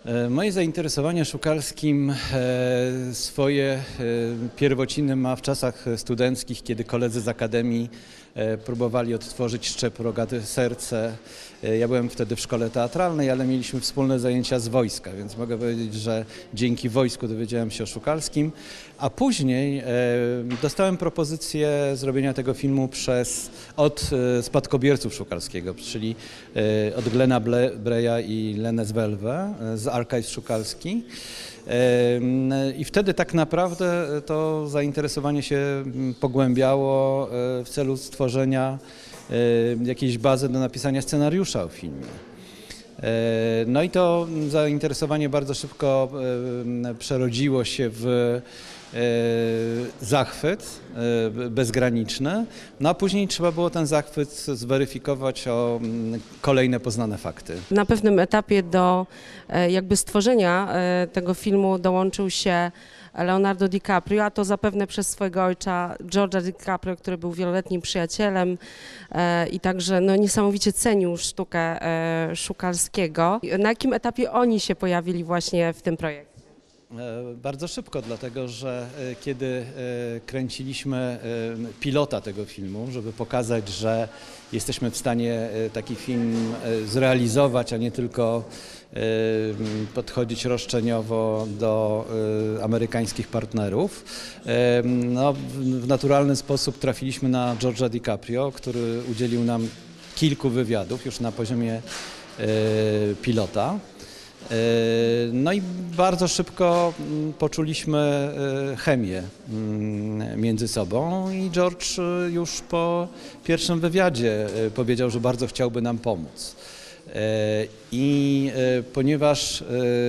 Moje zainteresowanie Szukalskim swoje pierwociny ma w czasach studenckich, kiedy koledzy z Akademii próbowali odtworzyć Szczep Rogate Serce. Ja byłem wtedy w szkole teatralnej, ale mieliśmy wspólne zajęcia z wojska, więc mogę powiedzieć, że dzięki wojsku dowiedziałem się o Szukalskim, a później dostałem propozycję zrobienia tego filmu od spadkobierców Szukalskiego, czyli od Glena Breya i Lenę Zwelwę z Archives Szukalski. I wtedy tak naprawdę to zainteresowanie się pogłębiało w celu stworzenia jakiejś bazy do napisania scenariusza o filmie. No i to zainteresowanie bardzo szybko przerodziło się w zachwyt bezgraniczny, no a później trzeba było ten zachwyt zweryfikować o kolejne poznane fakty. Na pewnym etapie do jakby stworzenia tego filmu dołączył się Leonardo DiCaprio, a to zapewne przez swojego ojca George'a DiCaprio, który był wieloletnim przyjacielem i także no, niesamowicie cenił sztukę Szukalskiego. Na jakim etapie oni się pojawili właśnie w tym projekcie? Bardzo szybko, dlatego że kiedy kręciliśmy pilota tego filmu, żeby pokazać, że jesteśmy w stanie taki film zrealizować, a nie tylko podchodzić roszczeniowo do amerykańskich partnerów, no, w naturalny sposób trafiliśmy na George'a DiCaprio, który udzielił nam kilku wywiadów już na poziomie pilota. No i bardzo szybko poczuliśmy chemię między sobą i George już po pierwszym wywiadzie powiedział, że bardzo chciałby nam pomóc. I ponieważ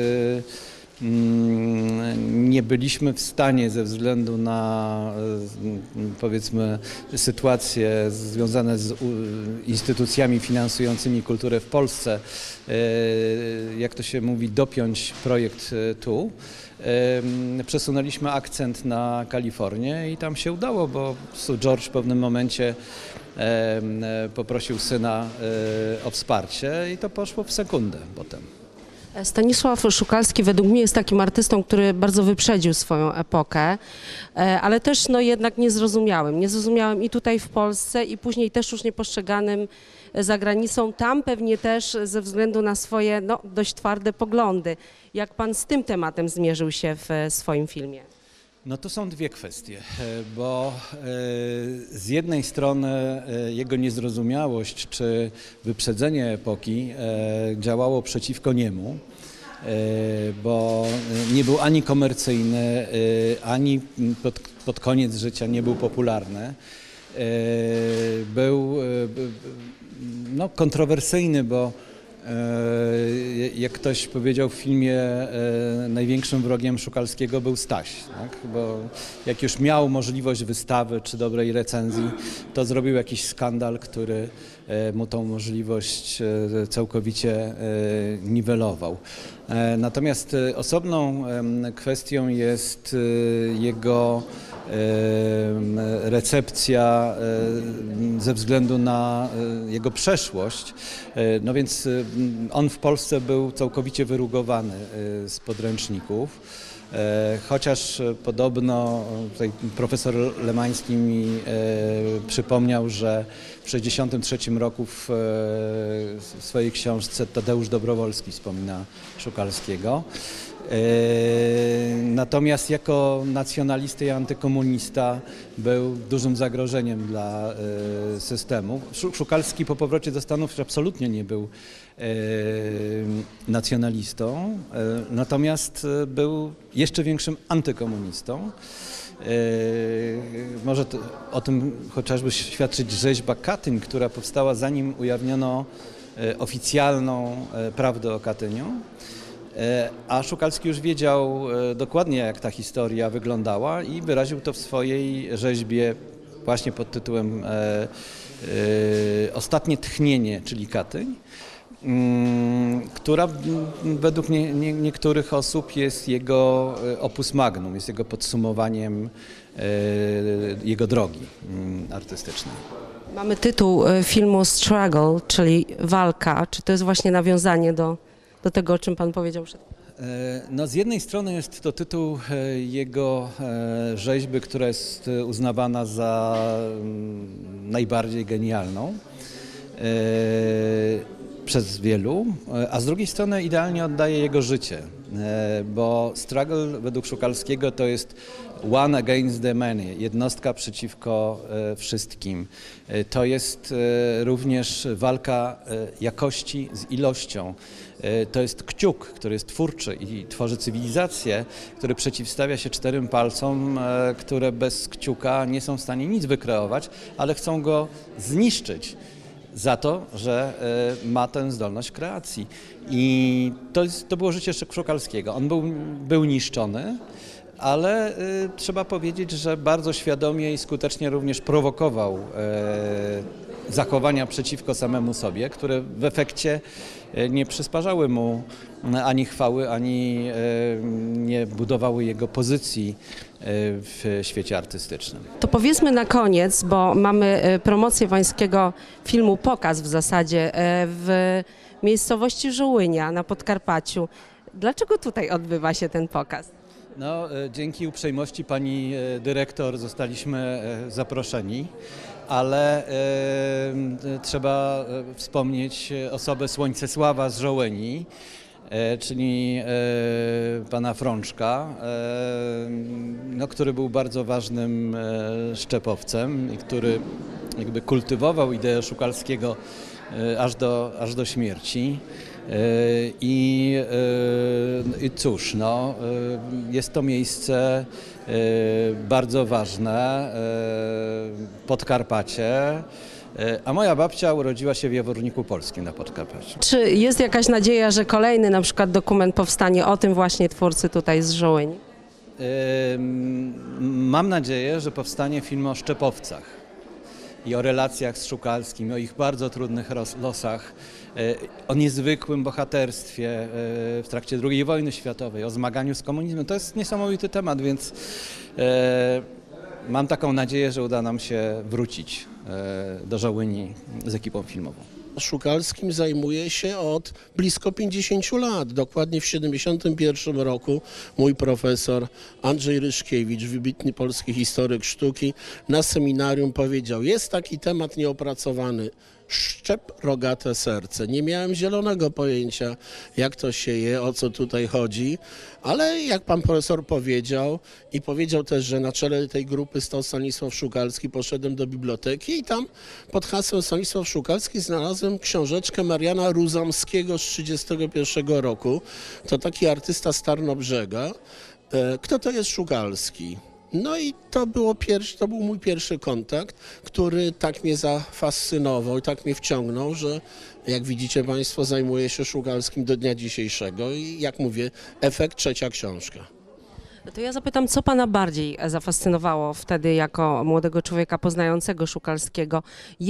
nie byliśmy w stanie ze względu na, powiedzmy, sytuacje związane z instytucjami finansującymi kulturę w Polsce, jak to się mówi, dopiąć projekt tu, przesunęliśmy akcent na Kalifornię i tam się udało, bo George w pewnym momencie poprosił syna o wsparcie i to poszło w sekundę potem. Stanisław Szukalski według mnie jest takim artystą, który bardzo wyprzedził swoją epokę, ale też no, jednak niezrozumiałym i tutaj w Polsce i później też już niepostrzeganym za granicą, tam pewnie też ze względu na swoje no, dość twarde poglądy. Jak pan z tym tematem zmierzył się w swoim filmie? No to są dwie kwestie, bo z jednej strony jego niezrozumiałość czy wyprzedzenie epoki działało przeciwko niemu, bo nie był ani komercyjny, ani pod koniec życia nie był popularny. Był no, kontrowersyjny, bo jak ktoś powiedział w filmie, największym wrogiem Szukalskiego był Staś, tak? Bo jak już miał możliwość wystawy czy dobrej recenzji, to zrobił jakiś skandal, który mu tą możliwość całkowicie niwelował. Natomiast osobną kwestią jest jego recepcja ze względu na jego przeszłość. No więc on w Polsce był całkowicie wyrugowany z podręczników. Chociaż podobno tutaj profesor Lemański mi przypomniał, że w 1963 roku w swojej książce Tadeusz Dobrowolski wspomina Szukalskiego. Natomiast jako nacjonalista i antykomunista był dużym zagrożeniem dla systemu. Szukalski po powrocie do Stanów absolutnie nie był nacjonalistą, natomiast był jeszcze większym antykomunistą. Może o tym chociażby świadczyć rzeźba Katyń, która powstała zanim ujawniono oficjalną prawdę o Katyniu. A Szukalski już wiedział dokładnie, jak ta historia wyglądała i wyraził to w swojej rzeźbie właśnie pod tytułem Ostatnie tchnienie, czyli Katyń, która według niektórych osób jest jego opus magnum, jest jego podsumowaniem jego drogi artystycznej. Mamy tytuł filmu Struggle, czyli walka. Czy to jest właśnie nawiązanie do tego, o czym pan powiedział przed chwilą? No, z jednej strony jest to tytuł jego rzeźby, która jest uznawana za najbardziej genialną przez wielu, a z drugiej strony idealnie oddaje jego życie, bo struggle według Szukalskiego to jest one against the many, jednostka przeciwko wszystkim. To jest również walka jakości z ilością. To jest kciuk, który jest twórczy i tworzy cywilizację, który przeciwstawia się 4 palcom, które bez kciuka nie są w stanie nic wykreować, ale chcą go zniszczyć za to, że ma tę zdolność kreacji. I to było życie Szukalskiego. On był niszczony, ale trzeba powiedzieć, że bardzo świadomie i skutecznie również prowokował zachowania przeciwko samemu sobie, które w efekcie nie przysparzały mu ani chwały, ani nie budowały jego pozycji w świecie artystycznym. To powiedzmy na koniec, bo mamy promocję pańskiego filmu, pokaz w zasadzie w miejscowości Żołynia na Podkarpaciu. Dlaczego tutaj odbywa się ten pokaz? No, dzięki uprzejmości pani dyrektor zostaliśmy zaproszeni, ale trzeba wspomnieć osobę Słońcesława z Żołyni, czyli pana Frączka, no, który był bardzo ważnym szczepowcem i który jakby kultywował ideę Szukalskiego aż do śmierci. I cóż, no, jest to miejsce bardzo ważne, Podkarpacie, a moja babcia urodziła się w Jaworniku Polskim na Podkarpaciu. Czy jest jakaś nadzieja, że kolejny na przykład dokument powstanie o tym właśnie twórcy tutaj z Żołyni? Mam nadzieję, że powstanie film o szczepowcach i o relacjach z Szukalskim, o ich bardzo trudnych losach, o niezwykłym bohaterstwie w trakcie II wojny światowej, o zmaganiu z komunizmem. To jest niesamowity temat, więc mam taką nadzieję, że uda nam się wrócić do Żołyni z ekipą filmową. Szukalskim zajmuje się od blisko 50 lat. Dokładnie w 1971 roku mój profesor Andrzej Ryszkiewicz, wybitny polski historyk sztuki, na seminarium powiedział: jest taki temat nieopracowany. Szczep, rogate serce. Nie miałem zielonego pojęcia, jak to się je, o co tutaj chodzi, ale jak pan profesor powiedział i powiedział też, że na czele tej grupy stał Stanisław Szukalski, poszedłem do biblioteki i tam pod hasłem Stanisław Szukalski znalazłem książeczkę Mariana Ruzamskiego z 1931 roku. To taki artysta z Tarnobrzega. Kto to jest Szukalski? No i to był mój pierwszy kontakt, który tak mnie zafascynował i tak mnie wciągnął, że jak widzicie państwo, zajmuję się Szukalskim do dnia dzisiejszego i jak mówię, efekt trzecia książka. To ja zapytam, co pana bardziej zafascynowało wtedy jako młodego człowieka poznającego Szukalskiego?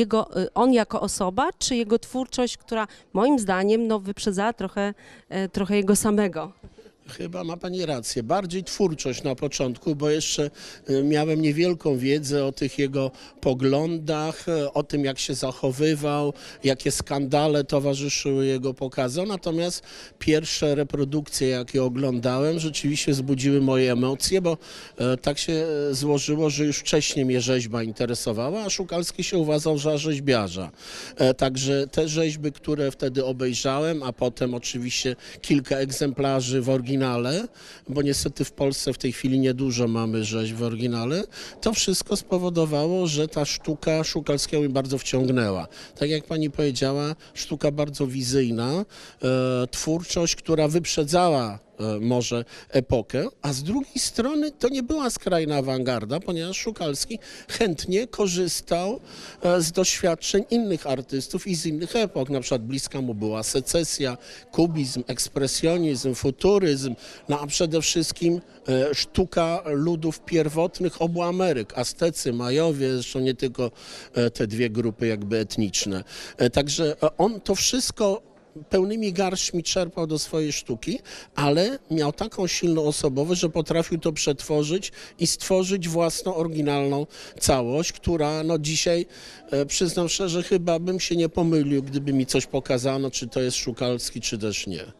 On jako osoba, czy jego twórczość, która moim zdaniem wyprzedzała trochę jego samego? Chyba ma pani rację. Bardziej twórczość na początku, bo jeszcze miałem niewielką wiedzę o tych jego poglądach, o tym, jak się zachowywał, jakie skandale towarzyszyły jego pokazom. Natomiast pierwsze reprodukcje, jakie oglądałem, rzeczywiście wzbudziły moje emocje, bo tak się złożyło, że już wcześniej mnie rzeźba interesowała, a Szukalski się uważał za rzeźbiarza. Także te rzeźby, które wtedy obejrzałem, a potem oczywiście kilka egzemplarzy w oryginale, bo niestety w Polsce w tej chwili niedużo mamy rzeźb w oryginale, to wszystko spowodowało, że ta sztuka Szukalskiego mnie bardzo wciągnęła. Tak jak pani powiedziała, sztuka bardzo wizyjna, twórczość, która wyprzedzała może epokę, a z drugiej strony to nie była skrajna awangarda, ponieważ Szukalski chętnie korzystał z doświadczeń innych artystów i z innych epok. Na przykład bliska mu była secesja, kubizm, ekspresjonizm, futuryzm, no a przede wszystkim sztuka ludów pierwotnych obu Ameryk, Aztecy, Majowie, zresztą nie tylko te dwie grupy jakby etniczne. Także on to wszystko pełnymi garśćmi czerpał do swojej sztuki, ale miał taką silną osobowość, że potrafił to przetworzyć i stworzyć własną, oryginalną całość, która dzisiaj, przyznam szczerze, chyba bym się nie pomylił, gdyby mi coś pokazano, czy to jest Szukalski, czy też nie.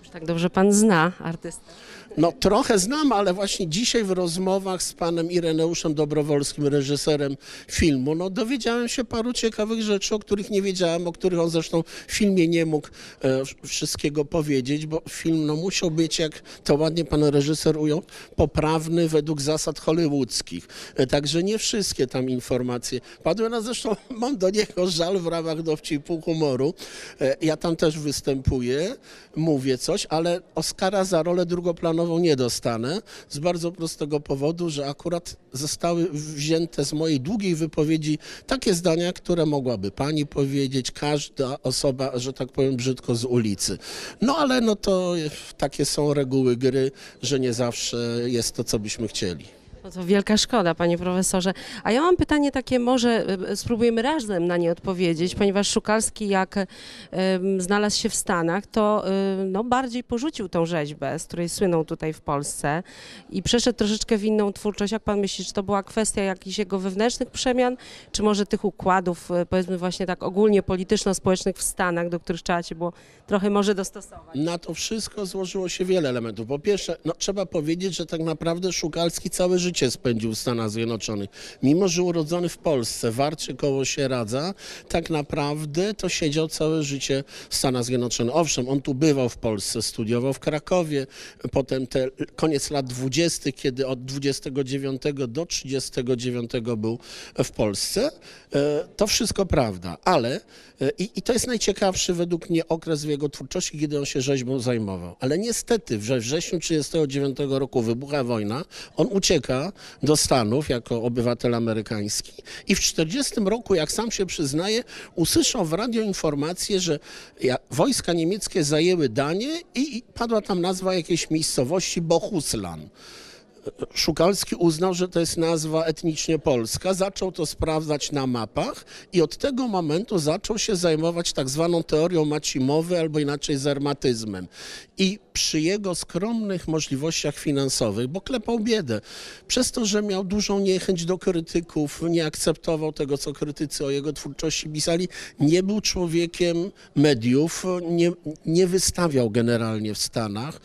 Tak dobrze pan zna artystę. No trochę znam, ale właśnie dzisiaj w rozmowach z panem Ireneuszem Dobrowolskim, reżyserem filmu, no dowiedziałem się paru ciekawych rzeczy, o których nie wiedziałem, o których on zresztą w filmie nie mógł wszystkiego powiedzieć, bo film no musiał być, jak to ładnie pan reżyser ujął, poprawny według zasad hollywoodzkich. Także nie wszystkie tam informacje padły, no zresztą mam do niego żal w ramach dowcipu humoru. Ja tam też występuję, mówię coś, ale Oscara za rolę drugoplanową nie dostanę z bardzo prostego powodu, że akurat zostały wzięte z mojej długiej wypowiedzi takie zdania, które mogłaby pani powiedzieć, każda osoba, że tak powiem brzydko, z ulicy. No ale no to takie są reguły gry, że nie zawsze jest to, co byśmy chcieli. No to wielka szkoda, panie profesorze. A ja mam pytanie takie, może spróbujemy razem na nie odpowiedzieć, ponieważ Szukalski jak znalazł się w Stanach, to no, bardziej porzucił tą rzeźbę, z której słynął tutaj w Polsce i przeszedł troszeczkę w inną twórczość. Jak pan myśli, czy to była kwestia jakichś jego wewnętrznych przemian, czy może tych układów, powiedzmy właśnie tak ogólnie polityczno-społecznych w Stanach, do których trzeba się było trochę może dostosować? Na to wszystko złożyło się wiele elementów. Po pierwsze, no, trzeba powiedzieć, że tak naprawdę Szukalski całe życie spędził w Stanach Zjednoczonych. Mimo że urodzony w Polsce, w Warcie koło Sieradza, tak naprawdę to siedział całe życie w Stanach Zjednoczonych. Owszem, on tu bywał w Polsce, studiował w Krakowie, potem koniec lat 20., kiedy od 29 do 39 był w Polsce. To wszystko prawda, ale i to jest najciekawszy według mnie okres w jego twórczości, kiedy on się rzeźbą zajmował. Ale niestety we wrześniu 1939 roku wybucha wojna, on ucieka do Stanów jako obywatel amerykański i w 1940 roku, jak sam się przyznaje, usłyszał w radio informację, że wojska niemieckie zajęły Danię i padła tam nazwa jakiejś miejscowości Bohuslan. Szukalski uznał, że to jest nazwa etnicznie polska, zaczął to sprawdzać na mapach i od tego momentu zaczął się zajmować tak zwaną teorią Macimowy albo inaczej zermatyzmem. I przy jego skromnych możliwościach finansowych, bo klepał biedę, przez to, że miał dużą niechęć do krytyków, nie akceptował tego, co krytycy o jego twórczości pisali, nie był człowiekiem mediów, nie wystawiał generalnie w Stanach.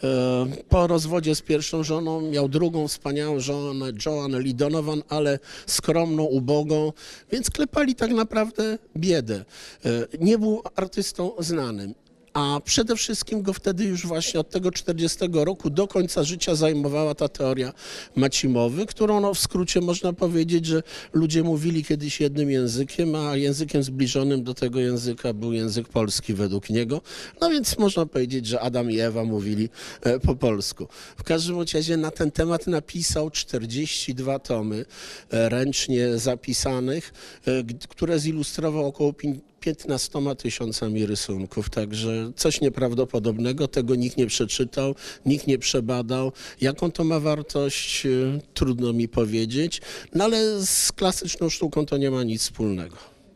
Po rozwodzie z pierwszą żoną miał drugą wspaniałą żonę, Joanne Lee Donovan, ale skromną, ubogą, więc klepali tak naprawdę biedę. Nie był artystą znanym. A przede wszystkim go wtedy już właśnie od tego 40 roku do końca życia zajmowała ta teoria Macimowy, którą no w skrócie można powiedzieć, że ludzie mówili kiedyś jednym językiem, a językiem zbliżonym do tego języka był język polski według niego. No więc można powiedzieć, że Adam i Ewa mówili po polsku. W każdym razie na ten temat napisał 42 tomy ręcznie zapisanych, które zilustrował około 15 000 rysunków, także coś nieprawdopodobnego, tego nikt nie przeczytał, nikt nie przebadał. Jaką to ma wartość, trudno mi powiedzieć, no ale z klasyczną sztuką to nie ma nic wspólnego.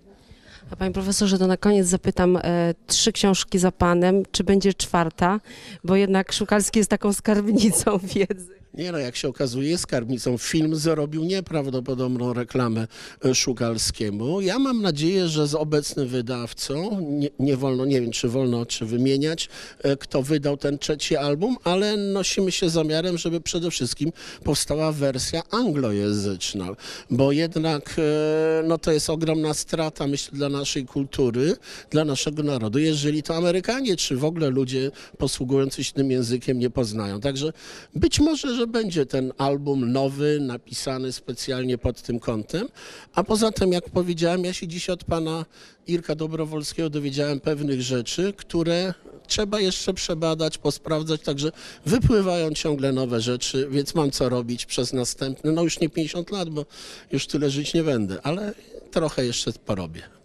A panie profesorze, to na koniec zapytam, 3 książki za panem, czy będzie 4? Bo jednak Szukalski jest taką skarbnicą wiedzy. Nie no, jak się okazuje, jest skarbnicą. Film zrobił nieprawdopodobną reklamę Szukalskiemu. Ja mam nadzieję, że z obecnym wydawcą, nie wolno, nie wiem czy wolno czy wymieniać, kto wydał ten 3. album, ale nosimy się zamiarem, żeby przede wszystkim powstała wersja anglojęzyczna, bo jednak no, to jest ogromna strata, myślę, dla naszej kultury, dla naszego narodu, jeżeli to Amerykanie czy w ogóle ludzie posługujący się tym językiem nie poznają. Także być może, że będzie ten album nowy, napisany specjalnie pod tym kątem, a poza tym, jak powiedziałem, ja się dzisiaj od pana Irka Dobrowolskiego dowiedziałem pewnych rzeczy, które trzeba jeszcze przebadać, posprawdzać, także wypływają ciągle nowe rzeczy, więc mam co robić przez następne, no już nie 50 lat, bo już tyle żyć nie będę, ale trochę jeszcze porobię.